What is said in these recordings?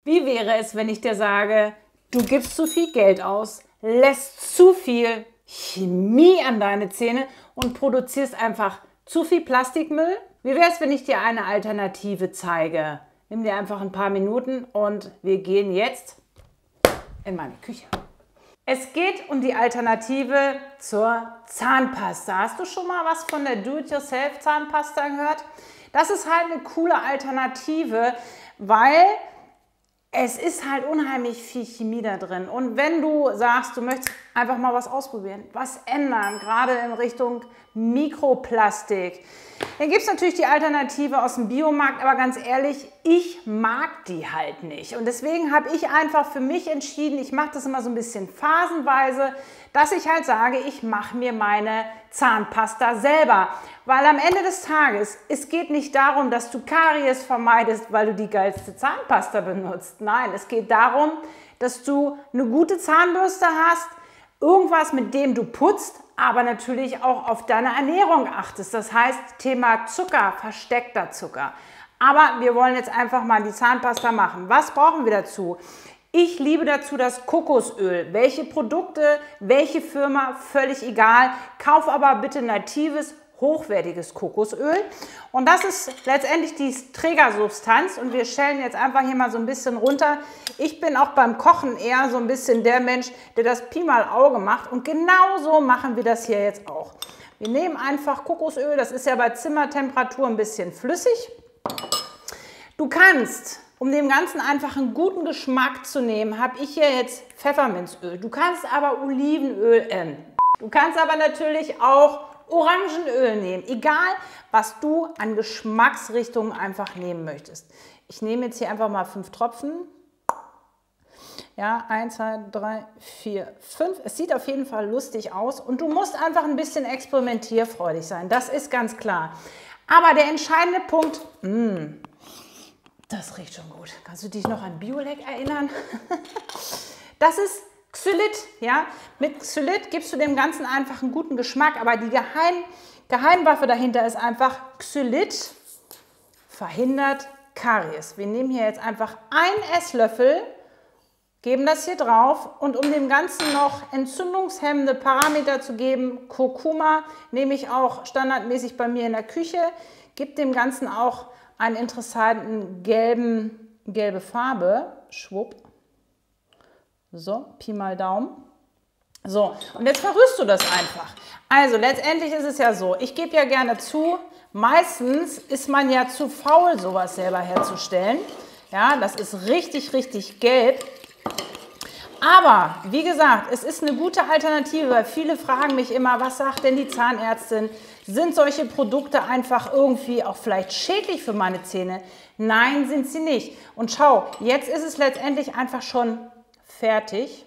Wie wäre es, wenn ich dir sage, du gibst zu viel Geld aus, lässt zu viel Chemie an deine Zähne und produzierst einfach zu viel Plastikmüll? Wie wäre es, wenn ich dir eine Alternative zeige? Nimm dir einfach ein paar Minuten und wir gehen jetzt in meine Küche. Es geht um die Alternative zur Zahnpasta. Hast du schon mal was von der Do-it-yourself-Zahnpasta gehört? Das ist halt eine coole Alternative, weil es ist halt unheimlich viel Chemie da drin. Und wenn du sagst, du möchtest einfach mal was ausprobieren, was ändern, gerade in Richtung Mikroplastik, dann gibt es natürlich die Alternative aus dem Biomarkt, aber ganz ehrlich, ich mag die halt nicht. Und deswegen habe ich einfach für mich entschieden, ich mache das immer so ein bisschen phasenweise, dass ich halt sage, ich mache mir meine Zahnpasta selber. Weil am Ende des Tages, es geht nicht darum, dass du Karies vermeidest, weil du die geilste Zahnpasta benutzt. Nein, es geht darum, dass du eine gute Zahnbürste hast, irgendwas, mit dem du putzt, aber natürlich auch auf deine Ernährung achtest. Das heißt, Thema Zucker, versteckter Zucker. Aber wir wollen jetzt einfach mal die Zahnpasta machen. Was brauchen wir dazu? Ich liebe dazu das Kokosöl. Welche Produkte, welche Firma, völlig egal. Kauf aber bitte natives, hochwertiges Kokosöl. Und das ist letztendlich die Trägersubstanz. Und wir schälen jetzt einfach hier mal so ein bisschen runter. Ich bin auch beim Kochen eher so ein bisschen der Mensch, der das Pi mal Auge macht. Und genauso machen wir das hier jetzt auch. Wir nehmen einfach Kokosöl. Das ist ja bei Zimmertemperatur ein bisschen flüssig. Du kannst, um dem Ganzen einfach einen guten Geschmack zu nehmen, habe ich hier jetzt Pfefferminzöl. Du kannst aber Olivenöl Du kannst aber natürlich auch Orangenöl nehmen. Egal, was du an Geschmacksrichtungen einfach nehmen möchtest. Ich nehme jetzt hier einfach mal 5 Tropfen. Ja, 1, 2, 3, 4, 5. Es sieht auf jeden Fall lustig aus und du musst einfach ein bisschen experimentierfreudig sein. Das ist ganz klar. Aber der entscheidende Punkt, das riecht schon gut. Kannst du dich noch an Biolek erinnern? Das ist Xylit. Ja? Mit Xylit gibst du dem Ganzen einfach einen guten Geschmack, aber die Geheimwaffe dahinter ist einfach, Xylit verhindert Karies. Wir nehmen hier jetzt einfach einen Esslöffel, geben das hier drauf und um dem Ganzen noch entzündungshemmende Parameter zu geben, Kurkuma nehme ich auch standardmäßig bei mir in der Küche, gibt dem Ganzen auch einen interessanten gelbe Farbe. Schwupp. So, Pi mal Daumen. So, und jetzt verrührst du das einfach. Also letztendlich ist es ja so, ich gebe ja gerne zu, meistens ist man ja zu faul, sowas selber herzustellen. Ja, das ist richtig, richtig gelb. Aber, wie gesagt, es ist eine gute Alternative, weil viele fragen mich immer, was sagt denn die Zahnärztin? Sind solche Produkte einfach irgendwie auch vielleicht schädlich für meine Zähne? Nein, sind sie nicht. Und schau, jetzt ist es letztendlich einfach schon fertig.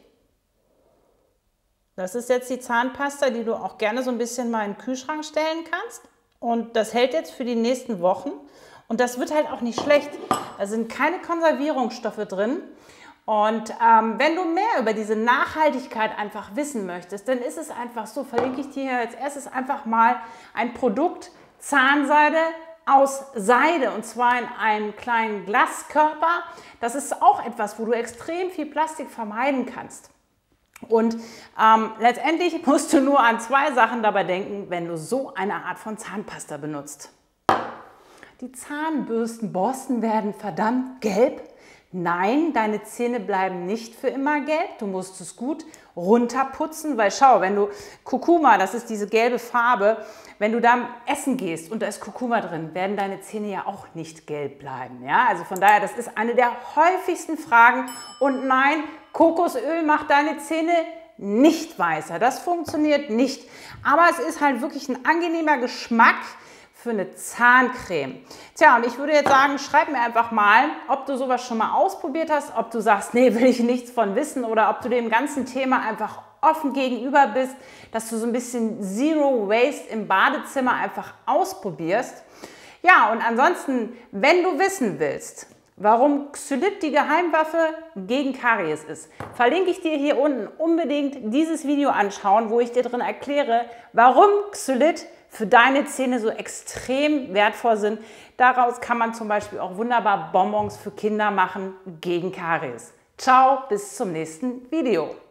Das ist jetzt die Zahnpasta, die du auch gerne so ein bisschen mal in den Kühlschrank stellen kannst. Und das hält jetzt für die nächsten Wochen. Und das wird halt auch nicht schlecht. Da sind keine Konservierungsstoffe drin. Und wenn du mehr über diese Nachhaltigkeit einfach wissen möchtest, dann ist es einfach so, verlinke ich dir hier als erstes einfach mal ein Produkt Zahnseide aus Seide und zwar in einem kleinen Glaskörper. Das ist auch etwas, wo du extrem viel Plastik vermeiden kannst. Und letztendlich musst du nur an 2 Sachen dabei denken, wenn du so eine Art von Zahnpasta benutzt. Die Zahnbürstenborsten werden verdammt gelb. Nein, deine Zähne bleiben nicht für immer gelb. Du musst es gut runterputzen, weil schau, wenn du Kurkuma, das ist diese gelbe Farbe, wenn du da essen gehst und da ist Kurkuma drin, werden deine Zähne ja auch nicht gelb bleiben. Ja? Also von daher, das ist eine der häufigsten Fragen. Und nein, Kokosöl macht deine Zähne nicht weißer. Das funktioniert nicht. Aber es ist halt wirklich ein angenehmer Geschmack für eine Zahncreme. Tja, und ich würde jetzt sagen, schreib mir einfach mal, ob du sowas schon mal ausprobiert hast, ob du sagst, nee, will ich nichts von wissen oder ob du dem ganzen Thema einfach offen gegenüber bist, dass du so ein bisschen Zero Waste im Badezimmer einfach ausprobierst. Ja, und ansonsten, wenn du wissen willst, warum Xylit die Geheimwaffe gegen Karies ist, verlinke ich dir hier unten unbedingt dieses Video anschauen, wo ich dir drin erkläre, warum Xylit für deine Zähne so extrem wertvoll sind. Daraus kann man zum Beispiel auch wunderbar Bonbons für Kinder machen gegen Karies. Ciao, bis zum nächsten Video.